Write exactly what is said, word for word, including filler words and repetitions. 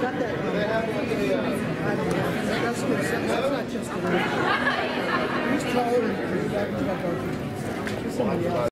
got that. Um, that's good. That's not just good. He's taller than he's got somebody else.